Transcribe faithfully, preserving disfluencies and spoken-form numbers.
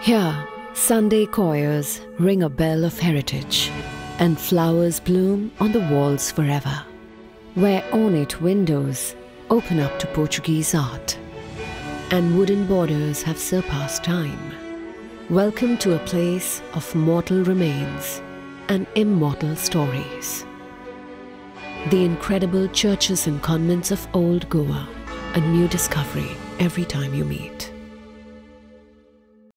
Here, Sunday choirs ring a bell of heritage, and flowers bloom on the walls forever, where ornate windows open up to Portuguese art, and wooden borders have surpassed time. Welcome to a place of mortal remains and immortal stories. The incredible churches and convents of Old Goa, a new discovery every time you meet.